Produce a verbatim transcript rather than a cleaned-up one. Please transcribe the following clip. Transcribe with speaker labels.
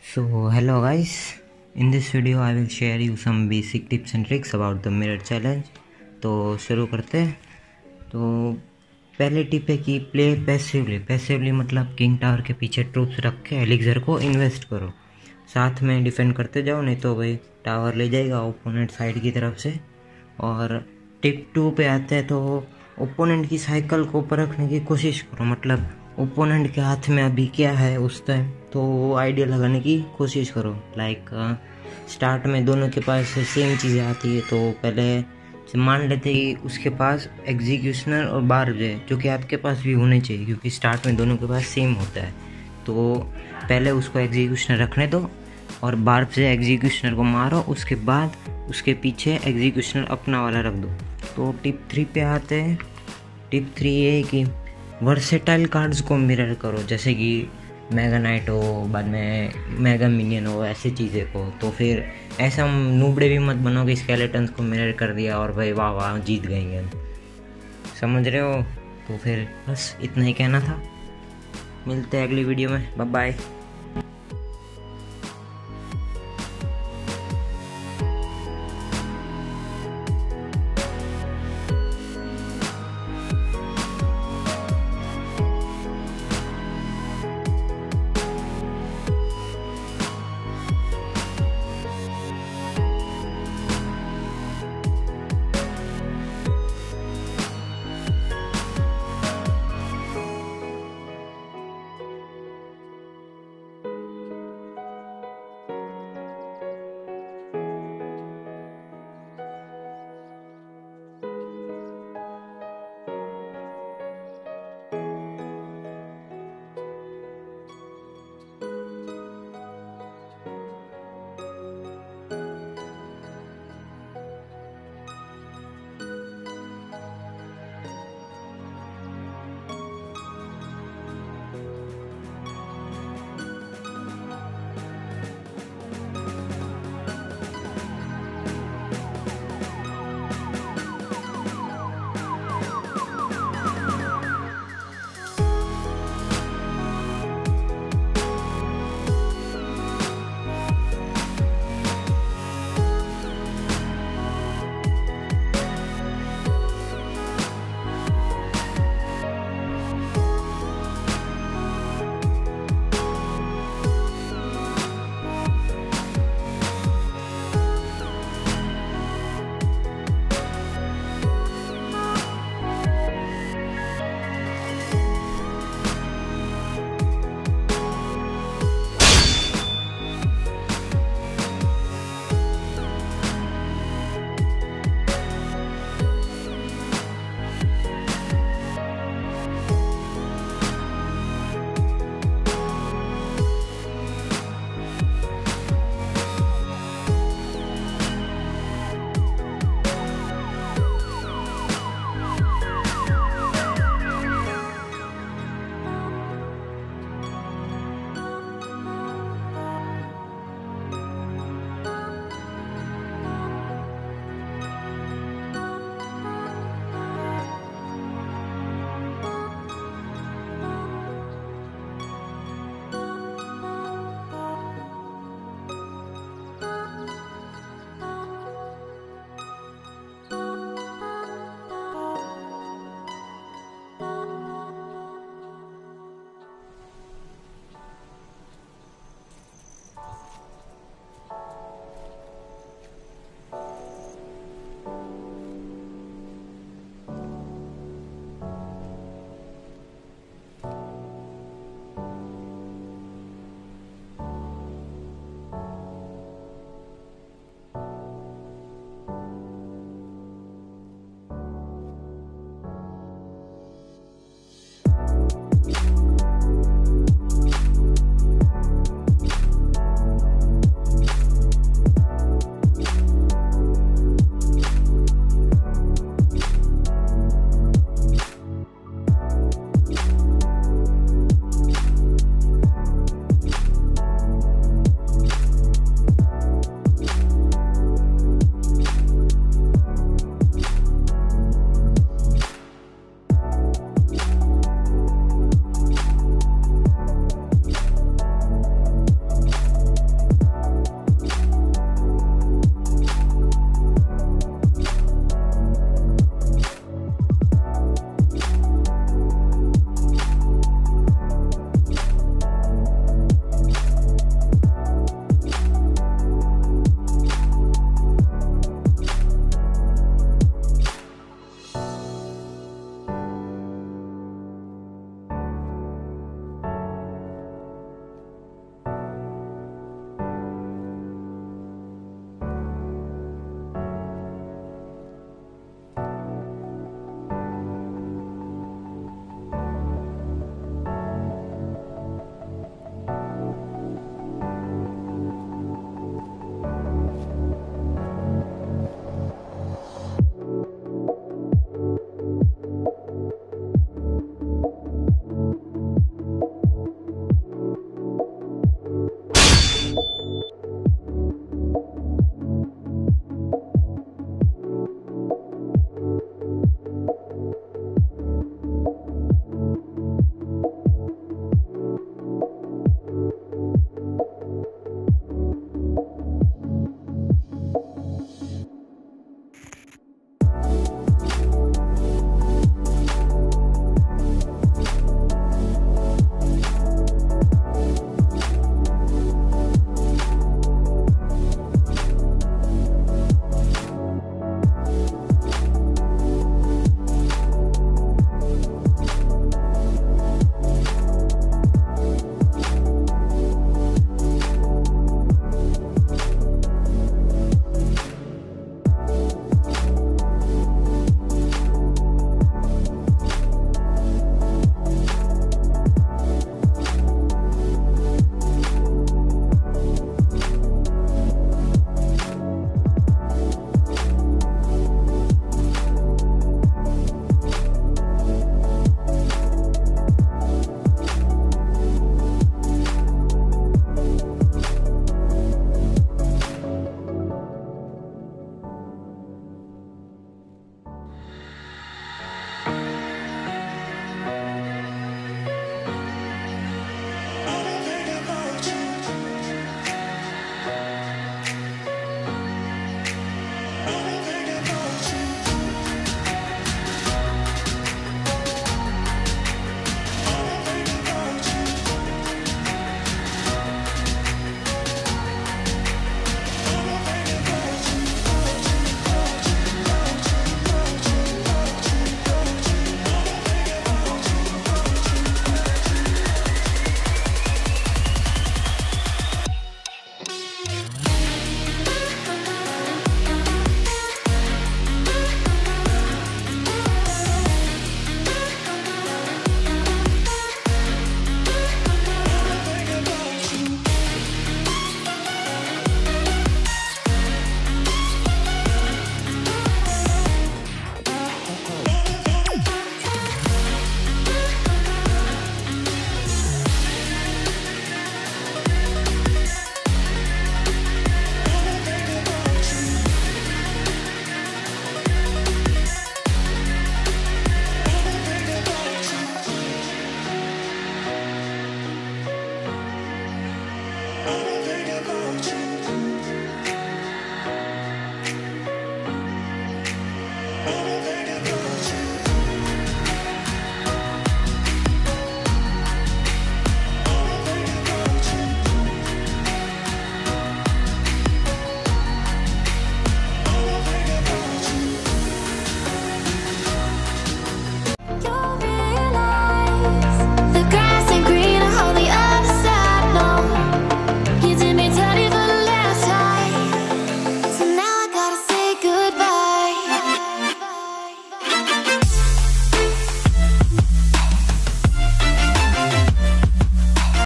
Speaker 1: So hello guys, in this video I will share you some basic tips and tricks about the mirror challenge। तो शुरू करते हैं। तो पहली tip है कि प्ले पैसिवली। पैसिवली मतलब किंग टावर के पीछे ट्रूप्स रख के एलिक्सर को इन्वेस्ट करो, साथ में डिफेंड करते जाओ, नहीं तो भाई टावर ले जाएगा ओपोनेंट साइड की तरफ से। और टिप टू पे आते हैं तो ओपोनेंट की साइकिल को परखने की कोशिश करो, मतलब ओपोनेंट के हाथ में अभी क्या है उस टाइम, तो वो आइडिया लगाने की कोशिश करो। लाइक स्टार्ट में दोनों के पास सेम चीज़ें आती है, तो पहले मान लेते कि उसके पास एग्जीक्यूशनर और बार्ब है, जो कि आपके पास भी होने चाहिए क्योंकि स्टार्ट में दोनों के पास सेम होता है। तो पहले उसको एग्जीक्यूशनर रखने दो और बार्ब से एग्जीक्यूशनर को मारो, उसके बाद उसके पीछे एग्जीक्यूशनर अपना वाला रख दो। तो टिप थ्री पे आते हैं। टिप थ्री ये है कि वर्सेटाइल कार्ड्स को मिरर करो, जैसे कि मेगा नाइट हो, बाद में मेगा मिनियन हो, ऐसी चीज़ें को। तो फिर ऐसा नूबड़े भी मत बनो कि स्केलेटन्स को मिरर कर दिया और भाई वाह वाह जीत गए गेम, समझ रहे हो। तो फिर बस इतना ही कहना था, मिलते हैं अगली वीडियो में, बाय बाय।